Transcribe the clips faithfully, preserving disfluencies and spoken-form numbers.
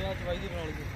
क्या चवाई दी बना ली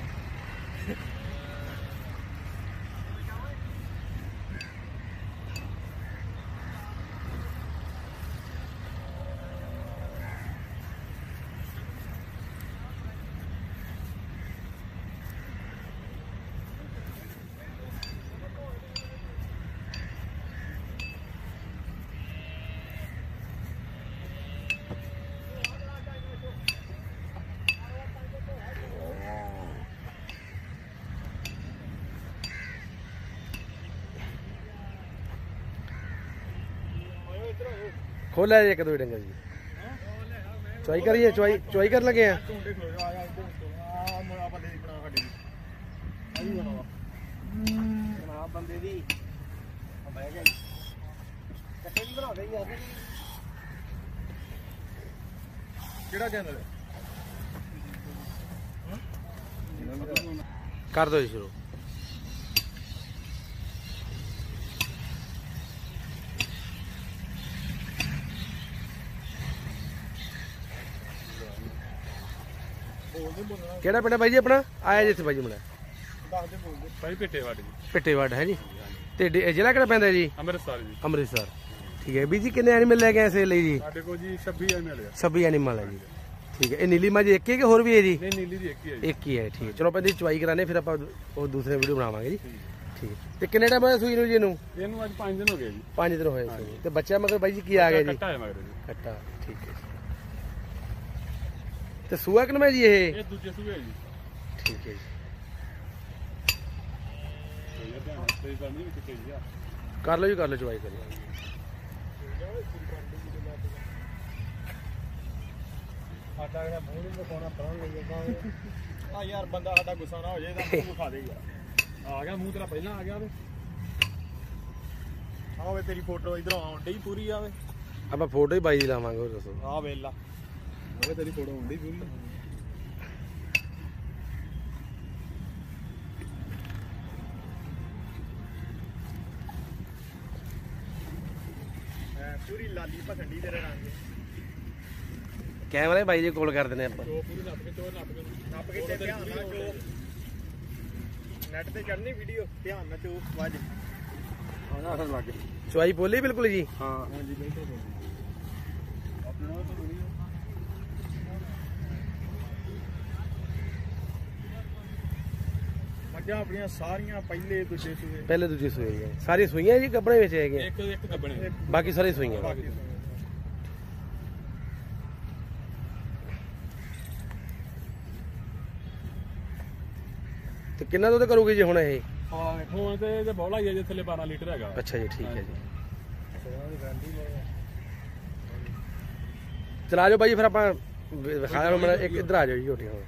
खोला है एक दो डंगर जी चुआई करिए चुआई चुआई कर लगे हैं कर दो जी शुरू केड़ा पिंड भाई जी अपना आया जिथे भाई जी मुंडा भाई पिट्टेवाड़ जी पिट्टेवाड़ है जी ते जिला केड़ा पैंदा जी अमृतसर जी अमृतसर ठीक है बीजी कितने एनिमल लेके आए सेल जी साडे को जी छब्बीस एनिमल है छब्बीस एनिमल है जी ठीक है ये नीली माँ जी एक ही कि होर भी है जी नहीं नीली जी एक ही है एक ही है ठीक है चलो पहले चुवाई कराने फिर आप दूसरे वीडियो बनावांगे जी ठीक है ते कितने टाइम होया सूई नूं जी नूं ਇਹਨੂੰ ਅੱਜ पाँच दिन हो गए जी पाँच दिन होए सूई ते बच्चा मगर भाई जी की आ गया जी ਕੱਟਾ ਹੈ ਮਗਰ ਜੀ कट्टा ठीक है ते सूआ कितना में जी ये ਇਹ ਦੂਜੇ ਸੂਏ ਜੀ ठीक है जी ਇਹ ਧਿਆਨ ਤੇ ਤਾਂ ਨਹੀਂ ਕਿਤੇ ਜੀ कर लो जी कर लो चुवाई करिए ਸਾਡਾ ਜਿਹੜਾ ਮੂੰਹ ਨਹੀਂ ਦਿਖਾਉਣਾ ਪਰਾਂ ਲਈ ਜਾਂਦਾ ਆ ਯਾਰ ਬੰਦਾ ਸਾਡਾ ਗੁੱਸਾ ਨਾ ਹੋ ਜਾਏ ਤਾਂ ਮੂੰਹ ਵਿਖਾ ਦੇ ਯਾਰ ਆ ਗਿਆ ਮੂੰਹ ਤੇਰਾ ਪਹਿਲਾਂ ਆ ਗਿਆ ਵੇ ਆਵੇ ਤੇਰੀ ਫੋਟੋ ਇਧਰੋਂ ਆਉਣ ਡਈ ਪੂਰੀ ਆਵੇ ਆਪਾਂ फोटो ही बाई लावांगे और दसो ਆ ਵੇਲਾ ਆਵੇ ਤੇਰੀ ਫੋਟੋ ਆਉਣ ਡਈ ਪੂਰੀ पूरी लाली पसंदी तेरे रंग कैमरे भाई जी कॉल कर देने आप चो पूरी नप के चो नप के नप के ध्यान ना चो नेट ते चढ़नी वीडियो ध्यान ना चो वाज आना असर लग चुवाई बोली बिल्कुल जी हां हां जी बिल्कुल अपना तो नहीं मजा अपनी सारियां पहले दूसरे सूए पहले दूसरी सूई है सारी सूइयां जी कपड़े ਵਿੱਚ ਹੈਗੇ एक एक कबने बाकी सारी सूइयां बाकी ਤੇ ਕਿੰਨਾ ਦੁੱਧ ਕਰੂਗੀ ਜੀ ਹੁਣ ਇਹ ਹਾਂ ਹੁਣ ਤੇ ਇਹ ਬੋਲਾ ਹੀ ਹੈ ਜੇ ਥੱਲੇ ਬਾਰਾਂ ਲੀਟਰ ਹੈਗਾ ਅੱਛਾ ਜੀ ਠੀਕ ਹੈ ਜੀ ਚਲਾ ਜਾਓ ਬਾਈ ਫਿਰ ਆਪਾਂ ਵਿਖਾ ਦਿਓ ਮੇਰਾ ਇੱਕ ਇੱਧਰ ਆ ਜਾਓ ਜੀ ਝੋਟੀ ਹੁਣ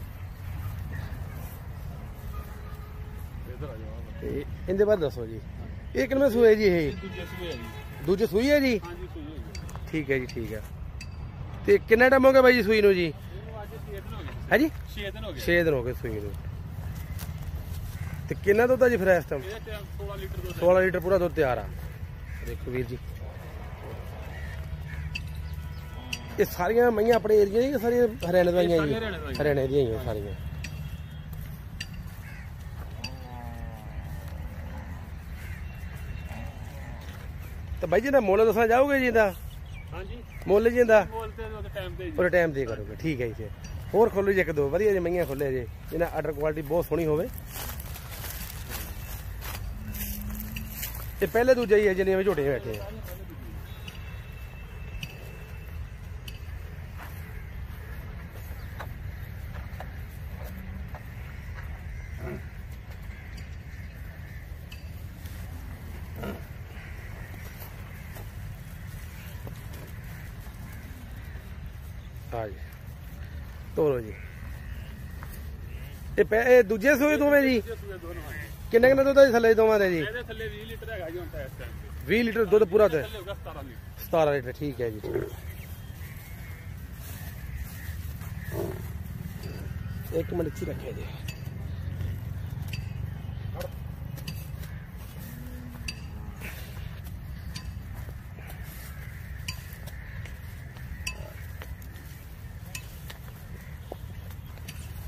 ਇਧਰ ਆ ਜਾਓ ਤੇ ਇਹਦੇ ਬਾਰੇ ਦੱਸੋ ਜੀ ਇਹ ਕਿੰਨੇ ਸੂਏ ਜੀ ਇਹ ਦੂਜੇ ਸੂਏ ਹੈ ਜੀ ਦੂਜੇ ਸੂਈ ਹੈ ਜੀ ਹਾਂਜੀ ਸੂਈ ਹੈ ਠੀਕ ਹੈ ਜੀ ਠੀਕ ਹੈ ਤੇ ਕਿੰਨਾ ਟਾਈਮ ਹੋ ਗਿਆ ਬਾਈ ਜੀ ਸੂਈ ਨੂੰ ਜੀ ਇਹਨੂੰ ਅੱਜ ਛੇ ਦਿਨ ਹੋ ਗਏ ਹੈ ਜੀ ਛੇ ਦਿਨ ਹੋ ਗਏ ਛੇ ਦਿਨ ਹੋ ਗਏ ਸੂਈ ਨੂੰ ਤੇ ਕਿੰਨਾ ਦੁੱਧ ਆ ਜੀ ਫਿਰ ਇਸ ਟਾਈਮ ਇਹਦੇ ਚ सोलह ਲੀਟਰ ਦੁੱਧ सोलह लीटर पूरा दुध तैयार आ देखो वीर जी ये सारियां मईयां अपने एरिया दी सारी हरियाणा दी आई हरियाणा दी आई सारियां तो भाई जी दा मोल दसना जाओगे जी दा हां जी मोल जी दा बोलते ਉਹਦੇ ਟਾਈਮ ਤੇ पूरे टाइम दे करोगे ठीक है जी ਹੋਰ ਖੋਲੋ ਜੀ ਇੱਕ ਦੋ ਵਧੀਆ ਜੀ ਮਈਆਂ ਖੋਲੇ ਜੀ ਇਹਨਾਂ ਆਰਡਰ ਕੁਆਲਿਟੀ ਬਹੁਤ ਸੋਹਣੀ ਹੋਵੇ ਇਹ ਪਹਿਲੇ ਦੂਜੇ ਹੀ ਹੈ ਜਿਹਨੇ ਵਿੱਚ ਝੋਟੇ ਬੈਠੇ ਆ हाँ जी ਤੋਰੋ ਜੀ ਇਹ ਇਹ ਦੂਜੇ ਸੂਏ ਦੋਵੇਂ ਜੀ ਕਿੰਨੇ ਕਿੰਨੇ ਦੁੱਧ ਦੇ ਥੱਲੇ ਦੋਵਾਂ ਦੇ ਜੀ ਇਹਦੇ ਥੱਲੇ ਵੀਹ ਲੀਟਰ ਹੈਗਾ ਜੀ ਹੁਣ ਤਾਂ ਇਸ ਟਾਈਮ ਤੇ ਵੀਹ ਲੀਟਰ ਦੁੱਧ ਪੂਰਾ ਤੇ ਥੱਲੇ ਹੋਗਾ सतारह ਲੀਟਰ सतारह लीटर ठीक है जी एक मिनट अच्छी रखे जी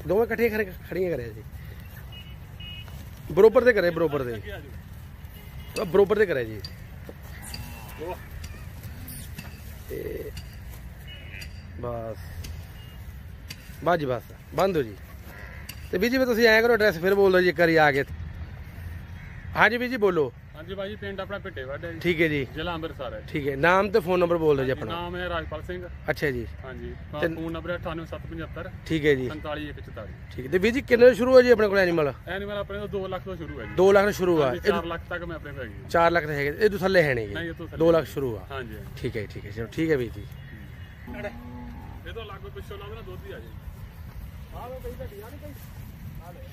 ਦੋਵੇਂ ਇਕੱਠੀਆਂ ਖੜੇ ਖੜੀਆਂ ਕਰਿਆ ਜੀ ਬਰੋਬਰ ਤੇ ਕਰੇ ਬਰੋਬਰ ਦੇ ਬਰੋਬਰ ਤੇ ਕਰਿਆ ਜੀ ਤੇ ਬਸ ਬਸ ਜੀ ਬਸ ਬੰਦ ਹੋ ਜੀ ਤੇ ਵੀਰ ਜੀ ਫਿਰ ਤੁਸੀਂ ਐਂ ਕਰੋ ਐਡਰੈਸ ਫਿਰ ਬੋਲ ਦਿਓ ਜੀ ਇੱਕ ਵਾਰੀ ਆ ਕੇ ਹਾਂਜੀ ਵੀਰ ਜੀ ਬੋਲੋ ਹਾਂਜੀ ਭਾਜੀ ਪਿੰਡ ਆਪਣਾ ਭਿੱਟੇਵੱਡ ਹੈ ਜੀ ਠੀਕ ਹੈ ਜੀ ਜ਼ਿਲ੍ਹਾ ਅੰਮ੍ਰਿਤਸਰ ਹੈ ਠੀਕ ਹੈ ਨਾਮ ਤੇ ਫੋਨ ਨੰਬਰ ਬੋਲ ਦਿਓ ਜੀ ਆਪਣਾ ਨਾਮ ਹੈ ਰਾਜਪਾਲ ਸਿੰਘ ਅੱਛਾ ਜੀ ਹਾਂਜੀ ਫੋਨ ਨੰਬਰ ਹੈ ਅਠਾਨਵੇਂ ਸੱਤ ਪਝੱਤਰ ਠੀਕ ਹੈ ਜੀ ਪੰਤਾਲੀ ਇੱਕ ਚੁਤਾਲੀ ਠੀਕ ਹੈ ਤੇ ਵੀਰ ਜੀ ਕਿੰਨੇ ਤੋਂ ਸ਼ੁਰੂ ਹੋ ਜੀ ਆਪਣੇ ਕੋਲ ਐਨੀਮਲ ਐਨੀਮਲ ਆਪਣੇ ਤੋਂ ਦੋ ਲੱਖ ਤੋਂ ਸ਼ੁਰੂ ਹੈ ਜੀ ਦੋ ਲੱਖ ਤੋਂ ਸ਼ੁਰੂ ਆ ਚਾਰ ਲੱਖ ਤੱਕ ਮੈਂ ਆਪਣੇ ਕੋਲ ਹੈਗੀ ਚਾਰ ਲੱਖ ਦੇ ਹੈਗੇ ਇਹ ਤੋਂ ਥੱਲੇ ਹੈ ਨਹੀਂ ਨਹੀਂ ਇਹ ਤੋਂ ਦੋ ਲੱਖ ਸ਼ੁਰੂ ਆ ਹਾਂਜੀ ਠੀਕ ਹੈ ਠੀਕ ਹੈ ਚਲੋ ਠੀਕ ਹੈ ਵੀਰ ਜੀ ਇਹ ਤੋਂ ਲੱਗ ਪਿੱਛੋਂ ਲੱਗਦਾ ਦੁੱਧ ਹੀ ਆ ਜੀ ਆਹ ਲੋ ਕਈ ਘਟੀ ਆ ਨਹੀਂ ਕਈ ਆ ਲੈ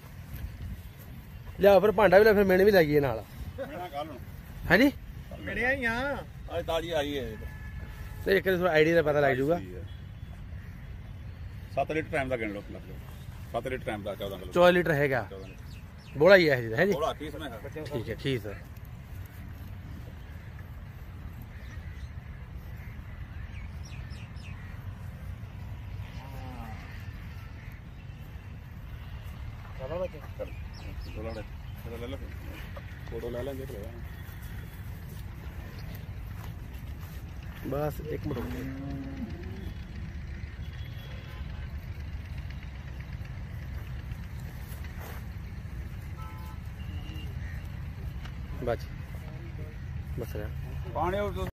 ਲਿਆ ਫਿਰ ਭਾਂਡਾ ਵੀ ਲੈ ਫਿਰ ਮੈਨੇ ਵੀ ਲਾਈਏ ਨਾਲ ਹਾਂਜੀ ਮਿਲਿਆ ਹੀ ਆ ਅੱਜ ਤਾਜੀ ਆਈ ਹੈ ਤੇ ਇੱਕ ਥੋੜਾ ਆਈਡੀ ਦਾ ਪਤਾ ਲੱਗ ਜਾਊਗਾ ਸੱਤ ਲੀਟਰ ਟਾਈਮ ਦਾ ਗਿਣ ਲਓ ਲੱਗ ਜਾਓ ਸੱਤ ਲੀਟਰ ਟਾਈਮ ਦਾ ਚੌਦਾਂ ਕਿਲੋ ਚੌਦਾਂ ਲੀਟਰ ਹੈਗਾ ਬੋਲਾ ਹੀ ਹੈ ਜੀ ਹੈ ਜੀ ਥੋੜਾ ਕੀ ਸਮੇਂ ਹੈ ਠੀਕ ਹੈ ਠੀਕ ਹੈ ਥੋੜਾ ਲੈ ਲੈ ਫੋਟੋ ਲੈ ਲੈਂਦੇ ਭਰਾ ਬਸ ਇੱਕ ਮਿੰਟ ਬਸ ਬਸ ਪਾਣੀ